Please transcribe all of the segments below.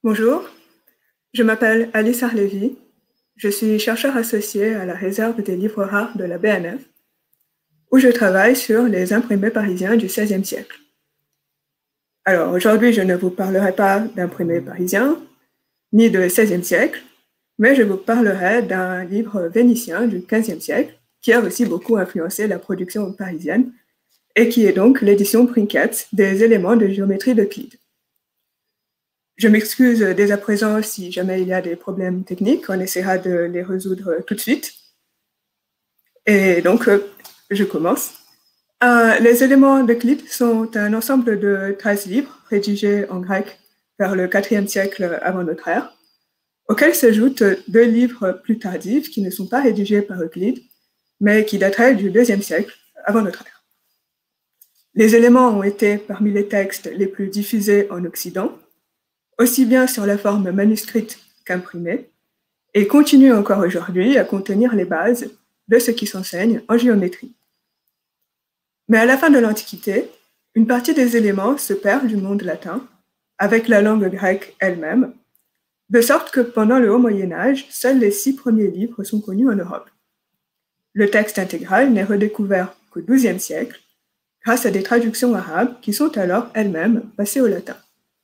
Bonjour, je m'appelle Alice Arlévy. Je suis chercheur associé à la réserve des livres rares de la BNF, où je travaille sur les imprimés parisiens du XVIe siècle. Alors aujourd'hui, je ne vous parlerai pas d'imprimés parisiens, ni de XVIe siècle, mais je vous parlerai d'un livre vénitien du XVe siècle, qui a aussi beaucoup influencé la production parisienne, et qui est donc l'édition Prinket des éléments de géométrie d'Euclide. Je m'excuse dès à présent si jamais il y a des problèmes techniques, on essaiera de les résoudre tout de suite. Et donc, je commence. Les éléments d'Euclide sont un ensemble de 13 livres rédigés en grec vers le IVe siècle avant notre ère, auxquels s'ajoutent 2 livres plus tardifs qui ne sont pas rédigés par Euclide, mais qui dateraient du IIe siècle avant notre ère. Les éléments ont été parmi les textes les plus diffusés en Occident, aussi bien sur la forme manuscrite qu'imprimée, et continuent encore aujourd'hui à contenir les bases de ce qui s'enseigne en géométrie. Mais à la fin de l'Antiquité, une partie des éléments se perd du monde latin, avec la langue grecque elle-même, de sorte que pendant le Haut Moyen-Âge, seuls les 6 premiers livres sont connus en Europe. Le texte intégral n'est redécouvert qu'au XIIe siècle, grâce à des traductions arabes qui sont alors elles-mêmes passées au latin.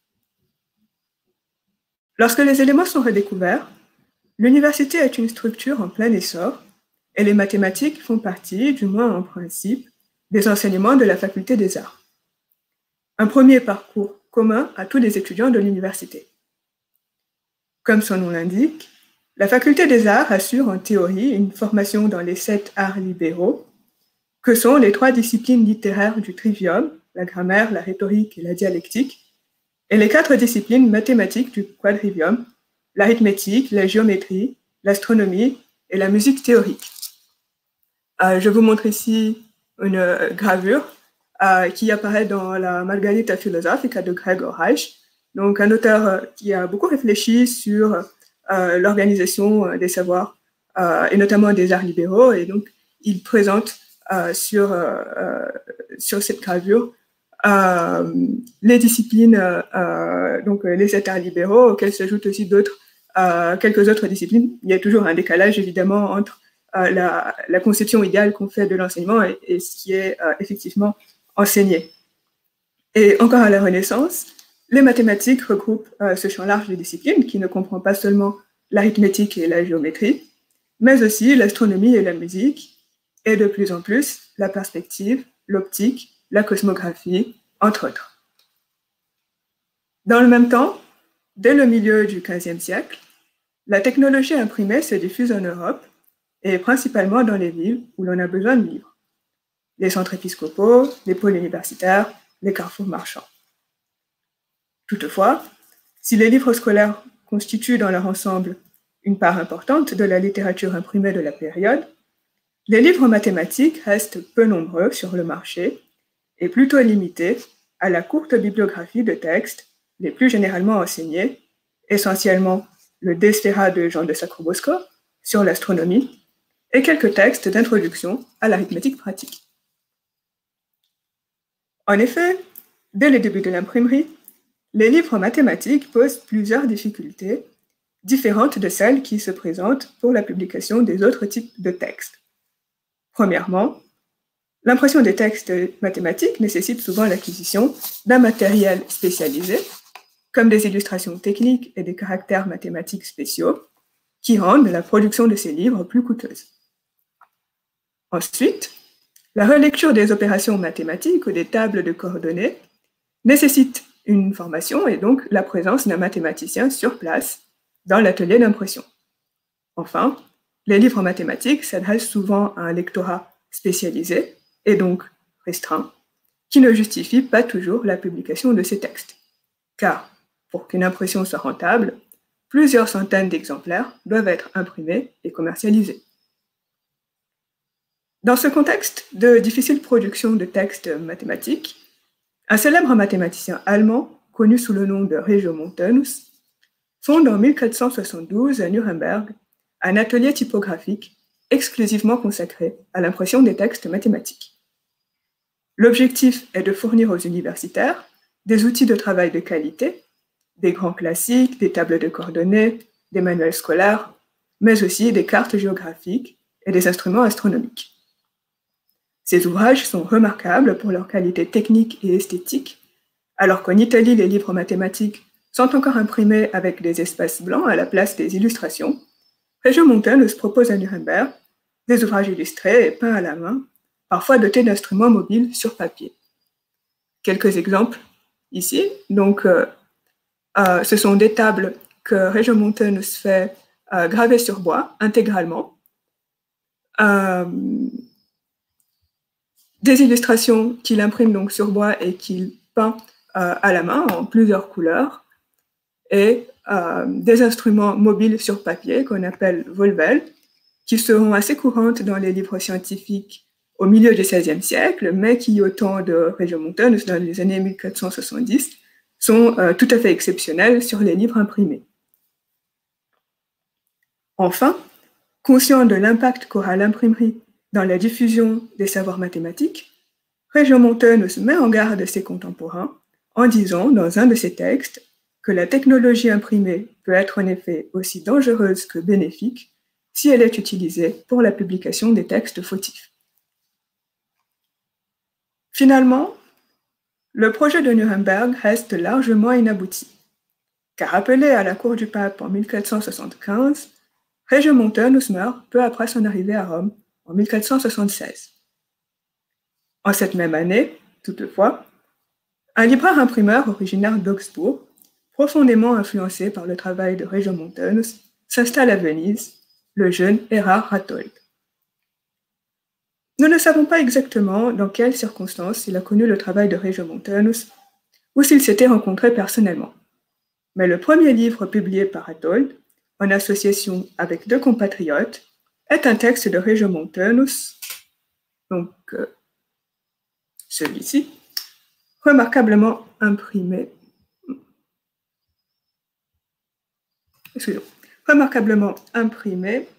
Lorsque les éléments sont redécouverts, l'université est une structure en plein essor, et les mathématiques font partie, du moins en principe, des enseignements de la faculté des arts. Un premier parcours commun à tous les étudiants de l'université. Comme son nom l'indique, la faculté des arts assure en théorie une formation dans les 7 arts libéraux, que sont les 3 disciplines littéraires du trivium, la grammaire, la rhétorique et la dialectique, et les 4 disciplines mathématiques du quadrivium, l'arithmétique, la géométrie, l'astronomie et la musique théorique. Je vous montre ici une gravure qui apparaît dans la Margarita Philosophica de Gregor Reich, donc un auteur qui a beaucoup réfléchi sur l'organisation des savoirs et notamment des arts libéraux, et donc il présente sur cette gravure les disciplines, donc les 7 arts libéraux, auxquels s'ajoutent aussi quelques autres disciplines. Il y a toujours un décalage évidemment entre la conception idéale qu'on fait de l'enseignement et ce qui est effectivement enseigné. Et encore à la Renaissance, les mathématiques regroupent ce champ large de disciplines qui ne comprend pas seulement l'arithmétique et la géométrie, mais aussi l'astronomie et la musique, et de plus en plus la perspective, l'optique, la cosmographie, entre autres. Dans le même temps, dès le milieu du XVe siècle, la technologie imprimée se diffuse en Europe, et principalement dans les villes où l'on a besoin de livres. Les centres épiscopaux, les pôles universitaires, les carrefours marchands. Toutefois, si les livres scolaires constituent dans leur ensemble une part importante de la littérature imprimée de la période, les livres mathématiques restent peu nombreux sur le marché et plutôt limités à la courte bibliographie de textes les plus généralement enseignés, essentiellement le De Sphera de Jean de Sacrobosco sur l'astronomie et quelques textes d'introduction à l'arithmétique pratique. En effet, dès le début de l'imprimerie, les livres mathématiques posent plusieurs difficultés différentes de celles qui se présentent pour la publication des autres types de textes. Premièrement, l'impression des textes mathématiques nécessite souvent l'acquisition d'un matériel spécialisé, comme des illustrations techniques et des caractères mathématiques spéciaux, qui rendent la production de ces livres plus coûteuse. Ensuite, la relecture des opérations mathématiques ou des tables de coordonnées nécessite une formation et donc la présence d'un mathématicien sur place dans l'atelier d'impression. Enfin, les livres mathématiques s'adressent souvent à un lectorat spécialisé et donc restreint, qui ne justifie pas toujours la publication de ces textes. Car, pour qu'une impression soit rentable, plusieurs centaines d'exemplaires doivent être imprimés et commercialisés. Dans ce contexte de difficile production de textes mathématiques, un célèbre mathématicien allemand, connu sous le nom de Regiomontanus, fonde en 1472 à Nuremberg un atelier typographique exclusivement consacré à l'impression des textes mathématiques. L'objectif est de fournir aux universitaires des outils de travail de qualité, des grands classiques, des tables de coordonnées, des manuels scolaires, mais aussi des cartes géographiques et des instruments astronomiques. Ces ouvrages sont remarquables pour leur qualité technique et esthétique, alors qu'en Italie, les livres mathématiques sont encore imprimés avec des espaces blancs à la place des illustrations. Regiomontanus nous propose à Nuremberg des ouvrages illustrés et peints à la main, parfois dotés d'instruments mobiles sur papier. Quelques exemples ici. Donc, ce sont des tables que Regiomontanus fait graver sur bois intégralement. Des illustrations qu'il imprime donc sur bois et qu'il peint à la main en plusieurs couleurs, et des instruments mobiles sur papier qu'on appelle volvelles, qui seront assez courantes dans les livres scientifiques au milieu du XVIe siècle, mais qui, au temps de Regiomontanus, dans les années 1470, sont tout à fait exceptionnelles sur les livres imprimés. Enfin, conscient de l'impact qu'aura l'imprimerie dans la diffusion des savoirs mathématiques, Regiomontanus met en garde ses contemporains en disant dans un de ses textes que la technologie imprimée peut être en effet aussi dangereuse que bénéfique si elle est utilisée pour la publication des textes fautifs. Finalement, le projet de Nuremberg reste largement inabouti, car appelé à la cour du pape en 1475, Regiomontanus meurt peu après son arrivée à Rome en 1476. En cette même année, toutefois, un libraire-imprimeur originaire d'Augsbourg, profondément influencé par le travail de Regiomontanus, s'installe à Venise, le jeune Erard Rathold. Nous ne savons pas exactement dans quelles circonstances il a connu le travail de Regiomontanus ou s'ils s'étaient rencontrés personnellement. Mais le premier livre publié par Rathold, en association avec deux compatriotes, est un texte de Regiomontanus, donc celui-ci, remarquablement imprimé. Remarquablement imprimé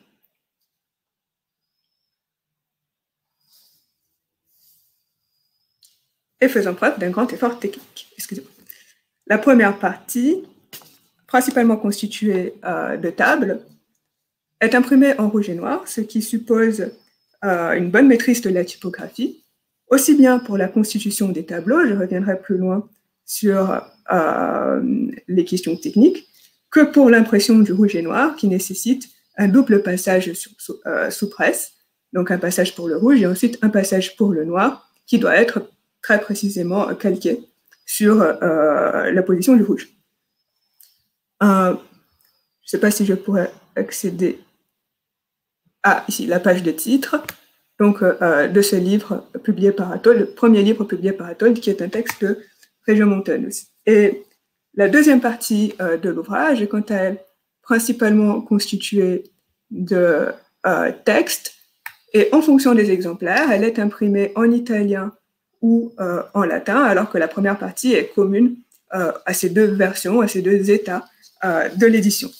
et faisant preuve d'un grand effort technique. Excusez-moi. La première partie, principalement constituée de tables, est imprimée en rouge et noir, ce qui suppose une bonne maîtrise de la typographie, aussi bien pour la constitution des tableaux, je reviendrai plus loin sur les questions techniques, que pour l'impression du rouge et noir, qui nécessite un double passage sous presse, donc un passage pour le rouge et ensuite un passage pour le noir, qui doit être très précisément calqué sur la position du rouge. Je ne sais pas si je pourrais accéder à ici la page de titre, donc de ce livre publié par Rathold, le premier livre publié par Rathold, qui est un texte de Regiomontanus. Et la deuxième partie de l'ouvrage est quant à elle principalement constituée de textes, et en fonction des exemplaires, elle est imprimée en italien ou en latin, alors que la première partie est commune à ces deux versions, à ces deux états de l'édition.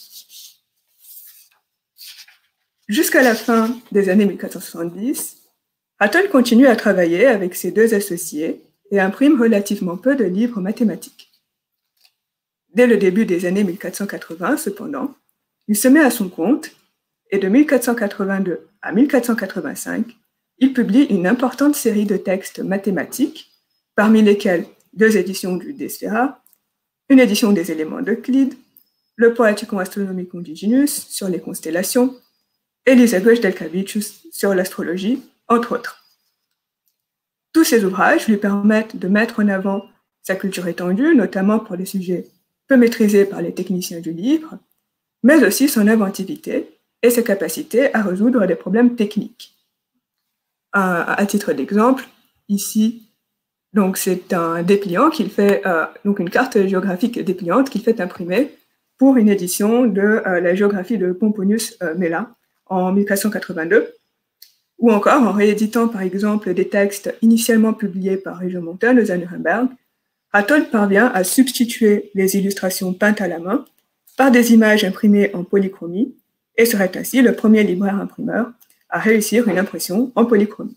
Jusqu'à la fin des années 1470, Rathold continue à travailler avec ses deux associés et imprime relativement peu de livres mathématiques. Dès le début des années 1480, cependant, il se met à son compte et de 1482 à 1485, il publie une importante série de textes mathématiques, parmi lesquels deux éditions du De Sphæra, une édition des éléments d'Euclide, le Poeticum Astronomicum Diginus sur les constellations et l'Isagoge Delcavicius sur l'astrologie, entre autres. Tous ces ouvrages lui permettent de mettre en avant sa culture étendue, notamment pour les sujets peu maîtrisés par les techniciens du livre, mais aussi son inventivité et sa capacité à résoudre des problèmes techniques. À titre d'exemple, ici, donc c'est un dépliant qu'il fait, donc une carte géographique dépliante qu'il fait imprimer pour une édition de la géographie de Pomponius Mela en 1482, ou encore en rééditant par exemple des textes initialement publiés par Regiomontanus à Nuremberg, Rathold parvient à substituer les illustrations peintes à la main par des images imprimées en polychromie et serait ainsi le premier libraire-imprimeur à réussir une impression en polychromie.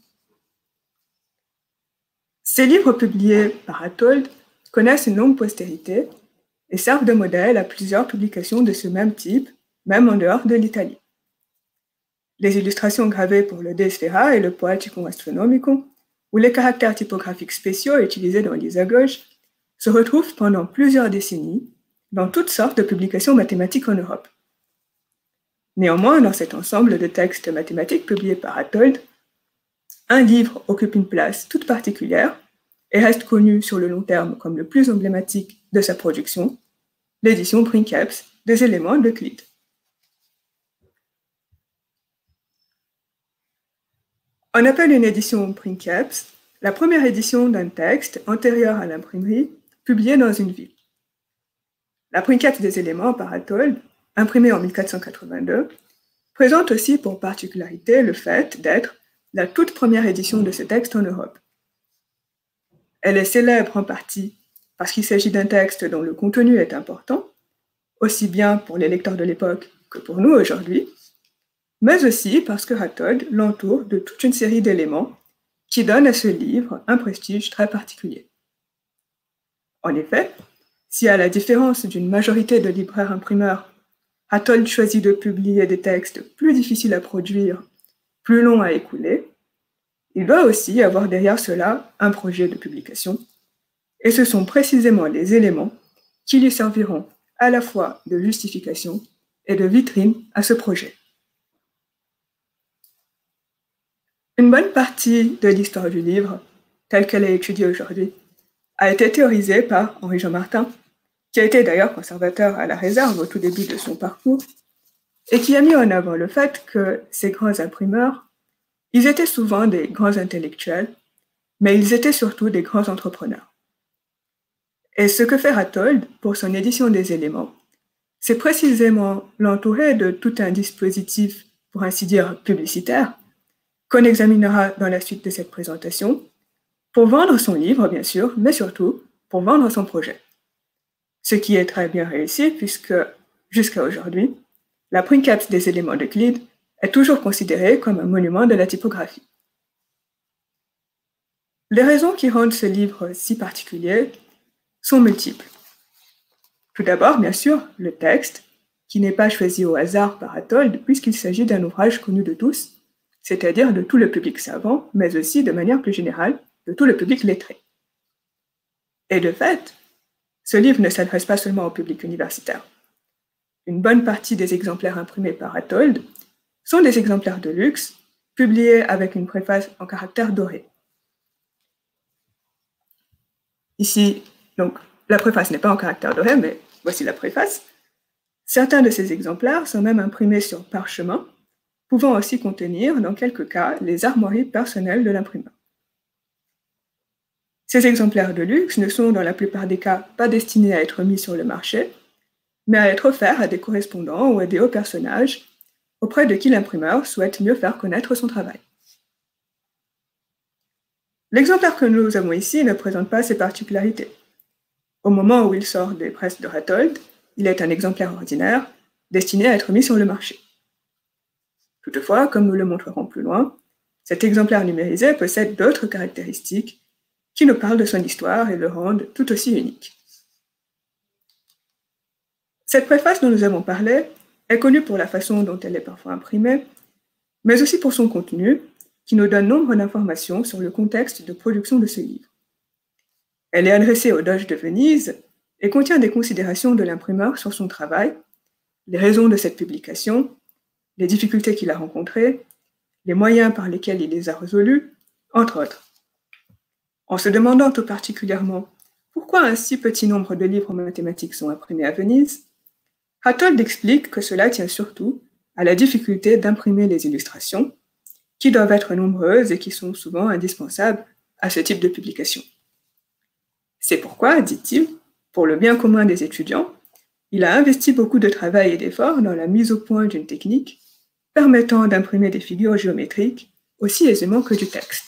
Ces livres publiés par Rathold connaissent une longue postérité et servent de modèle à plusieurs publications de ce même type, même en dehors de l'Italie. Les illustrations gravées pour le De Sfera et le Poeticum Astronomicum, ou les caractères typographiques spéciaux utilisés dans l'Isagoge, se retrouvent pendant plusieurs décennies dans toutes sortes de publications mathématiques en Europe. Néanmoins, dans cet ensemble de textes mathématiques publiés par Hathold, un livre occupe une place toute particulière et reste connu sur le long terme comme le plus emblématique de sa production, l'édition Princeps des éléments d'Euclide. On appelle une édition Princeps la première édition d'un texte antérieur à l'imprimerie publié dans une ville. La Princeps des éléments par Hathold, imprimée en 1482, présente aussi pour particularité le fait d'être la toute première édition de ce texte en Europe. Elle est célèbre en partie parce qu'il s'agit d'un texte dont le contenu est important, aussi bien pour les lecteurs de l'époque que pour nous aujourd'hui, mais aussi parce que Hathold l'entoure de toute une série d'éléments qui donnent à ce livre un prestige très particulier. En effet, si à la différence d'une majorité de libraires imprimeurs, Hathold choisit de publier des textes plus difficiles à produire, plus longs à écouler, il doit aussi avoir derrière cela un projet de publication, et ce sont précisément les éléments qui lui serviront à la fois de justification et de vitrine à ce projet. Une bonne partie de l'histoire du livre, telle qu'elle est étudiée aujourd'hui, a été théorisée par Henri-Jean Martin, qui a été d'ailleurs conservateur à la réserve au tout début de son parcours, et qui a mis en avant le fait que ces grands imprimeurs, ils étaient souvent des grands intellectuels, mais ils étaient surtout des grands entrepreneurs. Et ce que fait Hathold pour son édition des éléments, c'est précisément l'entourer de tout un dispositif, pour ainsi dire, publicitaire, qu'on examinera dans la suite de cette présentation, pour vendre son livre, bien sûr, mais surtout pour vendre son projet. Ce qui est très bien réussi puisque, jusqu'à aujourd'hui, la Princeps des éléments d'Euclide est toujours considérée comme un monument de la typographie. Les raisons qui rendent ce livre si particulier sont multiples. Tout d'abord, bien sûr, le texte, qui n'est pas choisi au hasard par Hathold puisqu'il s'agit d'un ouvrage connu de tous, c'est-à-dire de tout le public savant, mais aussi de manière plus générale, de tout le public lettré. Et de fait, ce livre ne s'adresse pas seulement au public universitaire. Une bonne partie des exemplaires imprimés par Hathold sont des exemplaires de luxe, publiés avec une préface en caractère doré. Ici, donc, la préface n'est pas en caractère doré, mais voici la préface. Certains de ces exemplaires sont même imprimés sur parchemin, pouvant aussi contenir, dans quelques cas, les armoiries personnelles de l'imprimeur. Ces exemplaires de luxe ne sont, dans la plupart des cas, pas destinés à être mis sur le marché, mais à être offerts à des correspondants ou à des hauts personnages auprès de qui l'imprimeur souhaite mieux faire connaître son travail. L'exemplaire que nous avons ici ne présente pas ces particularités. Au moment où il sort des presses de Hathold, il est un exemplaire ordinaire, destiné à être mis sur le marché. Toutefois, comme nous le montrerons plus loin, cet exemplaire numérisé possède d'autres caractéristiques qui nous parlent de son histoire et le rendent tout aussi unique. Cette préface dont nous avons parlé est connue pour la façon dont elle est parfois imprimée, mais aussi pour son contenu, qui nous donne nombre d'informations sur le contexte de production de ce livre. Elle est adressée au Doge de Venise et contient des considérations de l'imprimeur sur son travail, les raisons de cette publication, les difficultés qu'il a rencontrées, les moyens par lesquels il les a résolues, entre autres. En se demandant tout particulièrement pourquoi un si petit nombre de livres mathématiques sont imprimés à Venise, Hathold explique que cela tient surtout à la difficulté d'imprimer les illustrations, qui doivent être nombreuses et qui sont souvent indispensables à ce type de publication. C'est pourquoi, dit-il, pour le bien commun des étudiants, il a investi beaucoup de travail et d'efforts dans la mise au point d'une technique permettant d'imprimer des figures géométriques aussi aisément que du texte.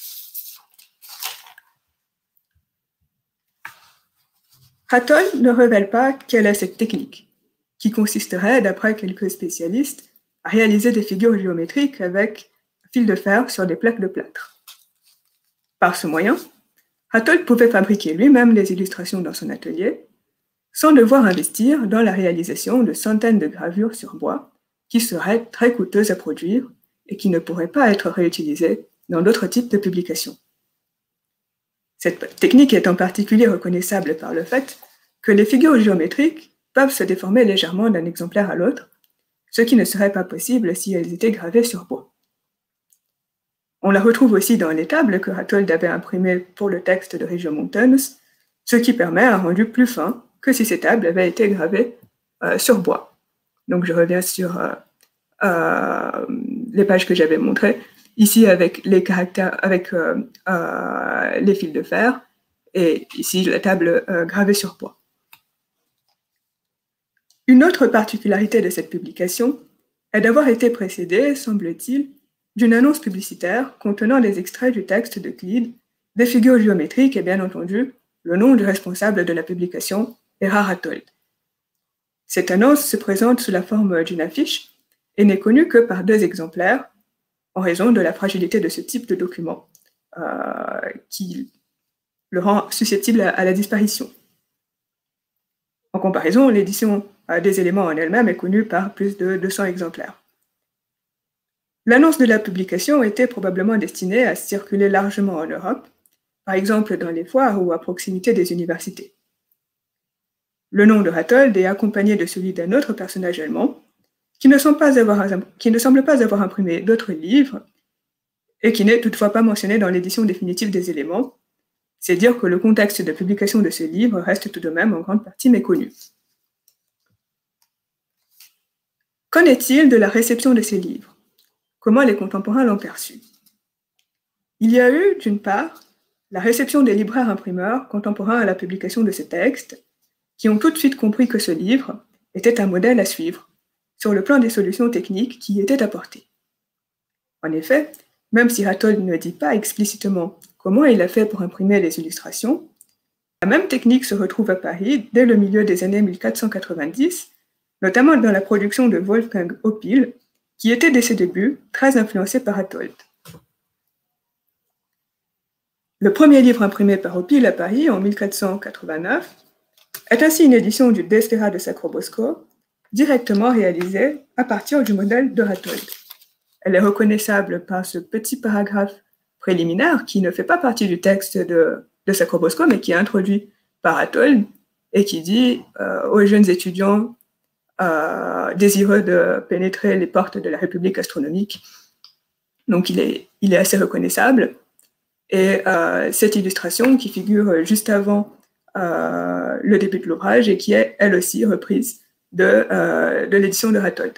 Hathold ne révèle pas quelle est cette technique, qui consisterait, d'après quelques spécialistes, à réaliser des figures géométriques avec un fil de fer sur des plaques de plâtre. Par ce moyen, Hathold pouvait fabriquer lui-même les illustrations dans son atelier, sans devoir investir dans la réalisation de centaines de gravures sur bois qui seraient très coûteuses à produire et qui ne pourraient pas être réutilisées dans d'autres types de publications. Cette technique est en particulier reconnaissable par le fait que les figures géométriques peuvent se déformer légèrement d'un exemplaire à l'autre, ce qui ne serait pas possible si elles étaient gravées sur bois. On la retrouve aussi dans les tables que Hathold avait imprimées pour le texte de Regiomontanus, ce qui permet un rendu plus fin que si ces tables avaient été gravées sur bois. Donc je reviens sur les pages que j'avais montrées, ici avec les caractères, avec les fils de fer, et ici la table gravée sur bois. Une autre particularité de cette publication est d'avoir été précédée, semble-t-il, d'une annonce publicitaire contenant des extraits du texte d'Euclide, des figures géométriques et bien entendu le nom du responsable de la publication, Erhard Hathold. Cette annonce se présente sous la forme d'une affiche et n'est connue que par 2 exemplaires en raison de la fragilité de ce type de document qui le rend susceptible à la disparition. En comparaison, l'édition des éléments en elle-même est connue par plus de 200 exemplaires. L'annonce de la publication était probablement destinée à circuler largement en Europe, par exemple dans les foires ou à proximité des universités. Le nom de Hathold est accompagné de celui d'un autre personnage allemand qui ne semble pas avoir imprimé d'autres livres et qui n'est toutefois pas mentionné dans l'édition définitive des éléments. C'est dire que le contexte de publication de ce livre reste tout de même en grande partie méconnu. Qu'en est-il de la réception de ces livres? Comment les contemporains l'ont perçu? Il y a eu, d'une part, la réception des libraires imprimeurs contemporains à la publication de ce texte, qui ont tout de suite compris que ce livre était un modèle à suivre, sur le plan des solutions techniques qui y étaient apportées. En effet, même si Hathold ne dit pas explicitement comment il a fait pour imprimer les illustrations, la même technique se retrouve à Paris dès le milieu des années 1490, notamment dans la production de Wolfgang Oppil, qui était dès ses débuts très influencé par Hathold. Le premier livre imprimé par Oppil à Paris en 1489 est ainsi une édition du De Sfera de Sacrobosco, directement réalisée à partir du modèle de Hathold. Elle est reconnaissable par ce petit paragraphe préliminaire qui ne fait pas partie du texte de Sacrobosco, mais qui est introduit par Hathold et qui dit aux jeunes étudiants désireux de pénétrer les portes de la République astronomique. Donc il est assez reconnaissable. Et cette illustration qui figure juste avant le début de l'ouvrage et qui est elle aussi reprise de l'édition de Hathold.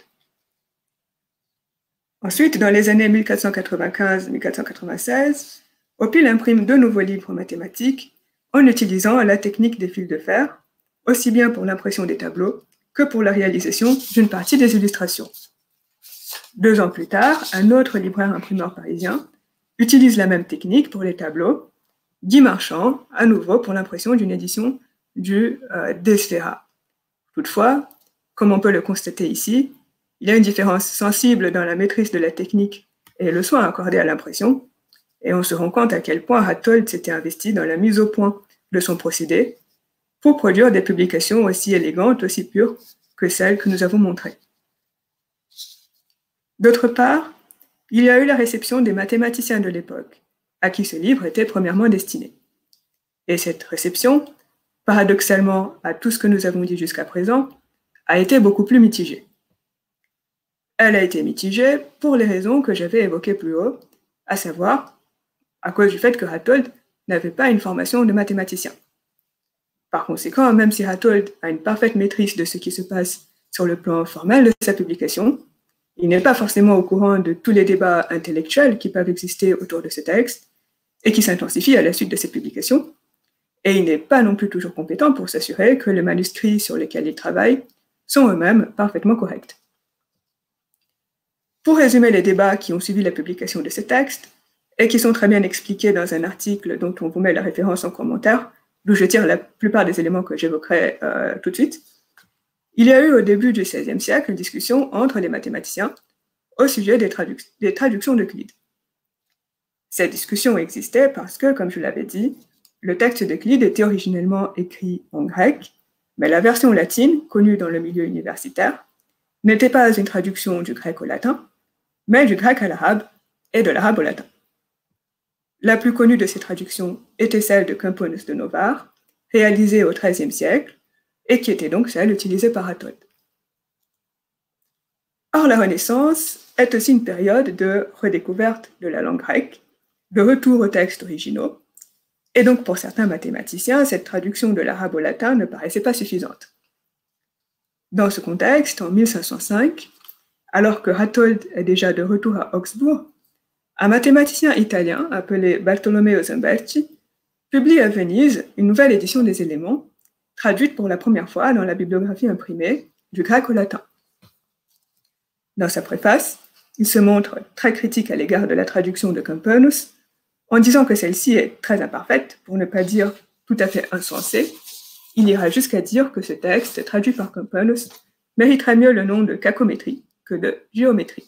Ensuite, dans les années 1495-1496, Oppil imprime 2 nouveaux livres mathématiques en utilisant la technique des fils de fer, aussi bien pour l'impression des tableaux que pour la réalisation d'une partie des illustrations. 2 ans plus tard, un autre libraire imprimeur parisien utilise la même technique pour les tableaux, Guy Marchand, à nouveau pour l'impression d'une édition du De Sfera. Toutefois, comme on peut le constater ici, il y a une différence sensible dans la maîtrise de la technique et le soin accordé à l'impression, et on se rend compte à quel point Hathold s'était investi dans la mise au point de son procédé pour produire des publications aussi élégantes, aussi pures que celles que nous avons montrées. D'autre part, il y a eu la réception des mathématiciens de l'époque, à qui ce livre était premièrement destiné. Et cette réception, paradoxalement à tout ce que nous avons dit jusqu'à présent, a été beaucoup plus mitigée. Elle a été mitigée pour les raisons que j'avais évoquées plus haut, à savoir à cause du fait que Hathold n'avait pas une formation de mathématicien. Par conséquent, même si Hathold a une parfaite maîtrise de ce qui se passe sur le plan formel de sa publication, il n'est pas forcément au courant de tous les débats intellectuels qui peuvent exister autour de ce texte et qui s'intensifient à la suite de cette publication, et il n'est pas non plus toujours compétent pour s'assurer que les manuscrits sur lesquels il travaille sont eux-mêmes parfaitement corrects. Pour résumer les débats qui ont suivi la publication de ce texte, et qui sont très bien expliqués dans un article dont on vous met la référence en commentaire, d'où je tire la plupart des éléments que j'évoquerai tout de suite, il y a eu au début du XVIe siècle une discussion entre les mathématiciens au sujet des traductions d'Euclide. Cette discussion existait parce que, comme je l'avais dit, le texte d'Euclide était originellement écrit en grec, Mais la version latine, connue dans le milieu universitaire, n'était pas une traduction du grec au latin, mais du grec à l'arabe et de l'arabe au latin. La plus connue de ces traductions était celle de Camponus de Novare, réalisée au XIIIe siècle, et qui était donc celle utilisée par Hathold. Or, la Renaissance est aussi une période de redécouverte de la langue grecque, de retour aux textes originaux, et donc pour certains mathématiciens, cette traduction de l'arabe au latin ne paraissait pas suffisante. Dans ce contexte, en 1505, alors que Hathold est déjà de retour à Augsbourg, un mathématicien italien appelé Bartolomeo Zambertti publie à Venise une nouvelle édition des éléments, traduite pour la première fois dans la bibliographie imprimée du grec au latin. Dans sa préface, il se montre très critique à l'égard de la traduction de Camponus, en disant que celle-ci est très imparfaite, pour ne pas dire tout à fait insensée. Il ira jusqu'à dire que ce texte, traduit par Camponus, mériterait mieux le nom de cacométrie que de géométrie.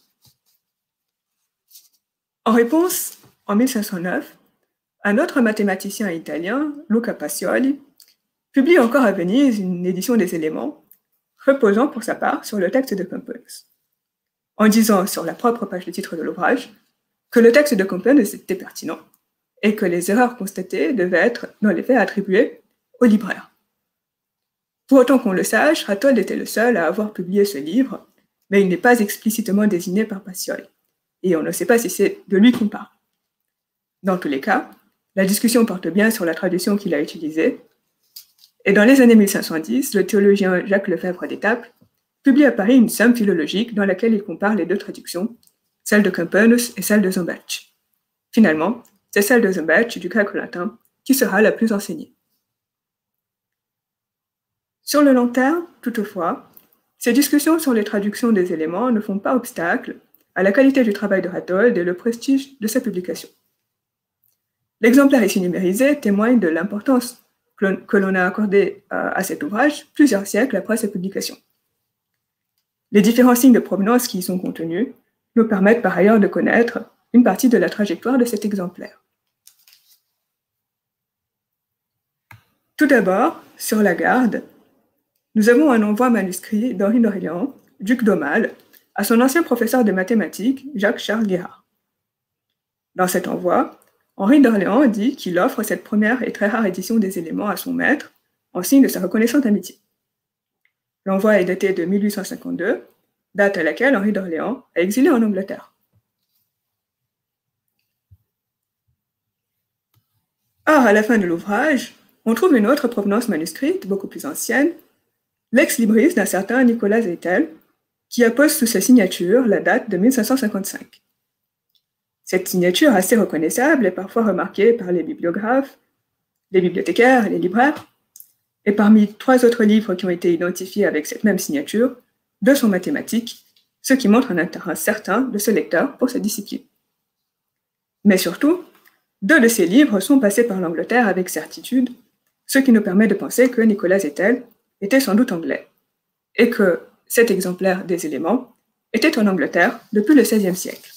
En réponse, en 1509, un autre mathématicien italien, Luca Pacioli, publie encore à Venise une édition des éléments, reposant pour sa part sur le texte de Camponus, en disant sur la propre page de titre de l'ouvrage que le texte de Camponus était pertinent et que les erreurs constatées devaient être, dans les faits, attribuées au libraire. Pour autant qu'on le sache, Hathold était le seul à avoir publié ce livre, mais il n'est pas explicitement désigné par Pacioli, et on ne sait pas si c'est de lui qu'on parle. Dans tous les cas, la discussion porte bien sur la traduction qu'il a utilisée, et dans les années 1510, le théologien Jacques Lefebvre d'Étaples publie à Paris une somme philologique dans laquelle il compare les deux traductions, celle de Camponus et celle de Zambertti. Finalement, c'est celle de Zambertti du grec au latin qui sera la plus enseignée. Sur le long terme, toutefois, ces discussions sur les traductions des éléments ne font pas obstacle à la qualité du travail de Hathold et le prestige de sa publication. L'exemplaire ici numérisé témoigne de l'importance que l'on a accordée à cet ouvrage plusieurs siècles après sa publication. Les différents signes de provenance qui y sont contenus nous permettent par ailleurs de connaître une partie de la trajectoire de cet exemplaire. Tout d'abord, sur la garde, nous avons un envoi manuscrit d'Henri d'Orléans, duc d'Aumale, à son ancien professeur de mathématiques, Jacques-Charles Guérard. Dans cet envoi, Henri d'Orléans dit qu'il offre cette première et très rare édition des éléments à son maître, en signe de sa reconnaissante amitié. L'envoi est daté de 1852, date à laquelle Henri d'Orléans est exilé en Angleterre. Or, à la fin de l'ouvrage, on trouve une autre provenance manuscrite, beaucoup plus ancienne, l'ex libris d'un certain Nicolas Eitel, qui appose sous sa signature la date de 1555. Cette signature assez reconnaissable est parfois remarquée par les bibliographes, les bibliothécaires et les libraires, et parmi 3 autres livres qui ont été identifiés avec cette même signature, 2 sont mathématiques, ce qui montre un intérêt certain de ce lecteur pour cette discipline. Mais surtout, 2 de ces livres sont passés par l'Angleterre avec certitude, ce qui nous permet de penser que Nicolas Eitel était sans doute anglais, et que cet exemplaire des éléments était en Angleterre depuis le XVIe siècle.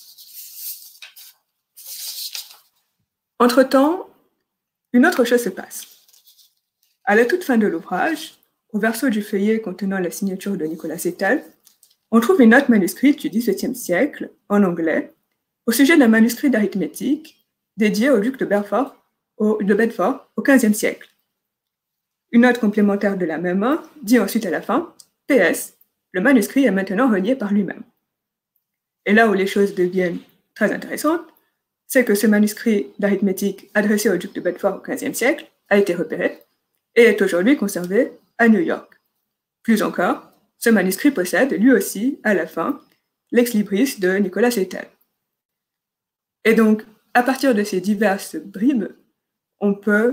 Entre-temps, une autre chose se passe. À la toute fin de l'ouvrage, au verso du feuillet contenant la signature de Nicolas Eitel, on trouve une note manuscrite du XVIIe siècle, en anglais, au sujet d'un manuscrit d'arithmétique dédié au duc de Bedford au XVe siècle. Une note complémentaire de la même main dit ensuite à la fin « PS, le manuscrit est maintenant relié par lui-même ». Et là où les choses deviennent très intéressantes, c'est que ce manuscrit d'arithmétique adressé au duc de Bedford au XVe siècle a été repéré et est aujourd'hui conservé à New York. Plus encore, ce manuscrit possède lui aussi, à la fin, l'ex libris de Nicolas Eitel. Et donc, à partir de ces diverses bribes, on peut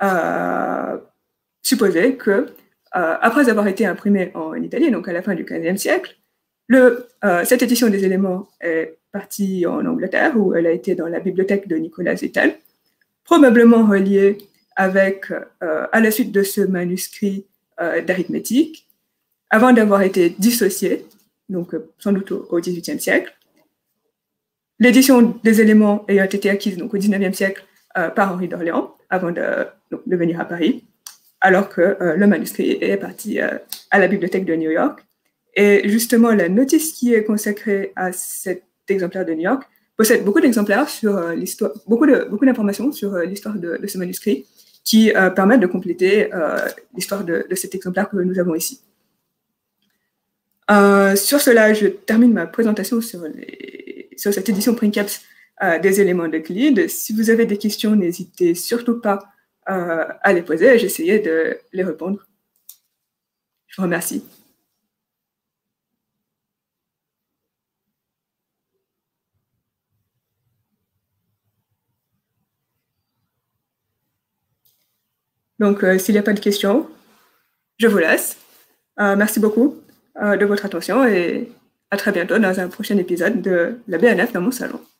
supposer que, après avoir été imprimé en Italie, donc à la fin du XVe siècle, cette édition des éléments est partie en Angleterre, où elle a été dans la bibliothèque de Nicolas Eitel, probablement reliée avec, à la suite de ce manuscrit d'arithmétique, avant d'avoir été dissociée, donc sans doute au XVIIIe siècle. L'édition des éléments ayant été acquise donc, au XIXe siècle par Henri d'Orléans, avant de venir à Paris. alors que le manuscrit est parti à la bibliothèque de New York. Et justement, la notice qui est consacrée à cet exemplaire de New York possède beaucoup d'exemplaires sur l'histoire, beaucoup d'informations sur l'histoire de ce manuscrit qui permettent de compléter l'histoire de cet exemplaire que nous avons ici. Sur cela, je termine ma présentation sur cette édition Princeps des éléments d'Euclide. Si vous avez des questions, n'hésitez surtout pas à les poser et j'essayais de les répondre. Je vous remercie. Donc, s'il n'y a pas de questions, je vous laisse. Merci beaucoup de votre attention et à très bientôt dans un prochain épisode de la BNF dans mon salon.